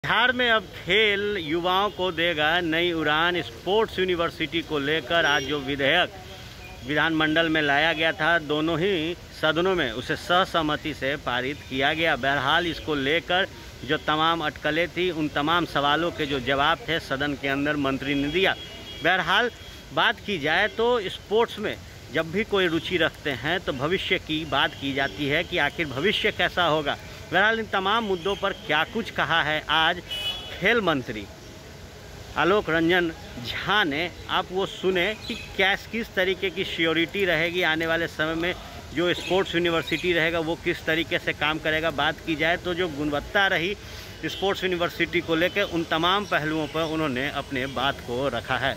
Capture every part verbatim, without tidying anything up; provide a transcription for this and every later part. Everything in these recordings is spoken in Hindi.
बिहार में अब खेल युवाओं को देगा नई उड़ान। स्पोर्ट्स यूनिवर्सिटी को लेकर आज जो विधेयक विधानमंडल में लाया गया था, दोनों ही सदनों में उसे सर्वसम्मति से पारित किया गया। बहरहाल इसको लेकर जो तमाम अटकलें थी, उन तमाम सवालों के जो जवाब थे सदन के अंदर मंत्री ने दिया। बहरहाल बात की जाए तो स्पोर्ट्स में जब भी कोई रुचि रखते हैं तो भविष्य की बात की जाती है कि आखिर भविष्य कैसा होगा। बहरहाल इन तमाम मुद्दों पर क्या कुछ कहा है आज खेल मंत्री आलोक रंजन झा ने, आप वो सुने कि क्या किस तरीके की श्योरिटी रहेगी आने वाले समय में, जो स्पोर्ट्स यूनिवर्सिटी रहेगा वो किस तरीके से काम करेगा। बात की जाए तो जो गुणवत्ता रही स्पोर्ट्स यूनिवर्सिटी को लेकर, उन तमाम पहलुओं पर उन्होंने अपने बात को रखा है।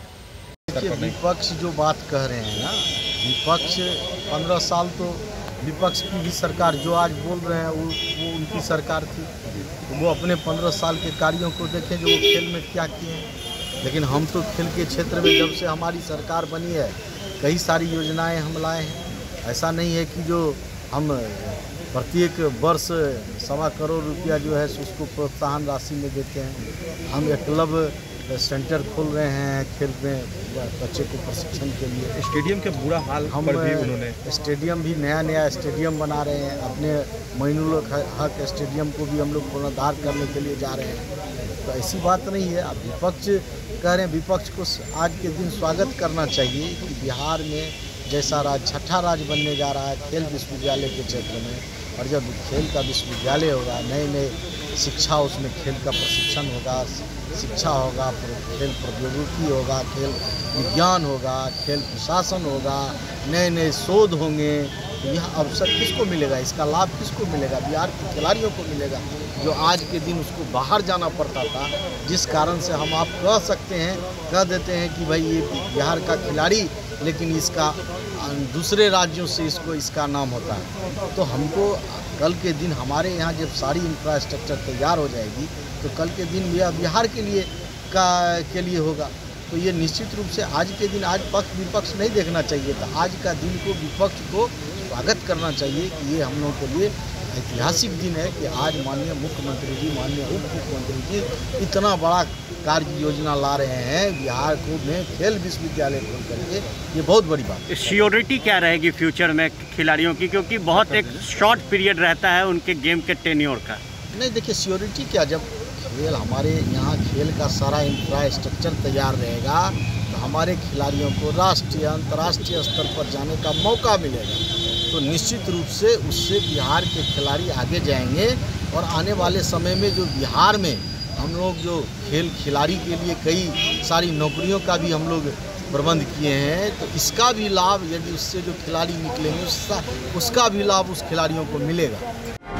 विपक्ष जो बात कह रहे हैं ना, विपक्ष पंद्रह साल तो विपक्ष की भी सरकार जो आज बोल रहे हैं वो वो उनकी सरकार थी। तो वो अपने पंद्रह साल के कार्यों को देखें जो वो खेल में क्या किए हैं। लेकिन हम तो खेल के क्षेत्र में जब से हमारी सरकार बनी है कई सारी योजनाएं हम लाए हैं। ऐसा नहीं है कि जो हम प्रत्येक वर्ष सवा करोड़ रुपया जो है उसको प्रोत्साहन राशि में देते हैं। हम एकलव्य सेंटर खोल रहे हैं खेल में बच्चे को प्रशिक्षण के लिए। स्टेडियम के बुरा हाल हम पर भी उन्होंने स्टेडियम भी नया नया स्टेडियम बना रहे हैं। अपने मोइनुल हक स्टेडियम को भी हम लोग पुनरुद्धार करने के लिए जा रहे हैं। तो ऐसी बात नहीं है। अब विपक्ष कह रहे हैं, विपक्ष को आज के दिन स्वागत करना चाहिए कि बिहार में जैसा राज्य छठा राज्य बनने जा रहा है खेल विश्वविद्यालय के क्षेत्र में, और जब खेल का विश्वविद्यालय होगा, नए नए शिक्षा उसमें खेल का प्रशिक्षण होगा, शिक्षा होगा, खेल प्रौद्योगिकी होगा, खेल विज्ञान होगा, खेल प्रशासन होगा, नए नए शोध होंगे। यह अवसर किसको मिलेगा, इसका लाभ किसको मिलेगा? बिहार के खिलाड़ियों को मिलेगा, जो आज के दिन उसको बाहर जाना पड़ता था। जिस कारण से हम आप कह सकते हैं, कह देते हैं कि भाई ये बिहार का खिलाड़ी, लेकिन इसका दूसरे राज्यों से इसको इसका नाम होता है। तो हमको कल के दिन हमारे यहाँ जब सारी इंफ्रास्ट्रक्चर तैयार हो जाएगी तो कल के दिन यह बिहार के लिए का के लिए होगा। तो ये निश्चित रूप से आज के दिन आज पक्ष विपक्ष नहीं देखना चाहिए था। आज का दिन को विपक्ष को स्वागत करना चाहिए कि ये हम लोगों के लिए ऐतिहासिक दिन है कि आज माननीय मुख्यमंत्री जी, माननीय उप मुख्यमंत्री जी इतना बड़ा कार्य योजना ला रहे हैं बिहार को में खेल विश्वविद्यालय खोल करके। ये बहुत बड़ी बात है। श्योरिटी क्या रहेगी फ्यूचर में खिलाड़ियों की, क्योंकि बहुत एक शॉर्ट पीरियड रहता है उनके गेम के टेन्योर का। नहीं देखिए, श्योरिटी क्या, जब खेल हमारे यहाँ खेल का सारा इंफ्रास्ट्रक्चर तैयार रहेगा तो हमारे खिलाड़ियों को राष्ट्रीय अंतर्राष्ट्रीय स्तर पर जाने का मौका मिलेगा। तो निश्चित रूप से उससे बिहार के खिलाड़ी आगे जाएंगे। और आने वाले समय में जो बिहार में हम लोग जो खेल खिलाड़ी के लिए कई सारी नौकरियों का भी हम लोग प्रबंध किए हैं, तो इसका भी लाभ यदि उससे जो खिलाड़ी निकलेंगे उसका उसका भी लाभ उस खिलाड़ियों को मिलेगा।